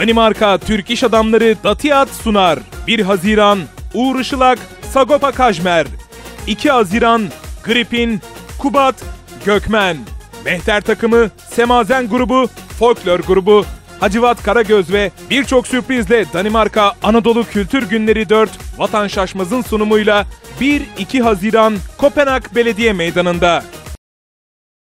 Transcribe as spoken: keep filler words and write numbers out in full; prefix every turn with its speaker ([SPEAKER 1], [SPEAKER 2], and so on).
[SPEAKER 1] Danimarka Türk İş Adamları Datiyat sunar. bir Haziran Uğur Işılak, Sagopa Kajmer. iki Haziran Gripin, Kubat, Gökmen. Mehter takımı, Semazen grubu, Folklor grubu, Hacivat Karagöz ve birçok sürprizle Danimarka Anadolu Kültür Günleri dört Vatan Şaşmaz'ın sunumuyla bir iki Haziran Kopenhag Belediye Meydanı'nda.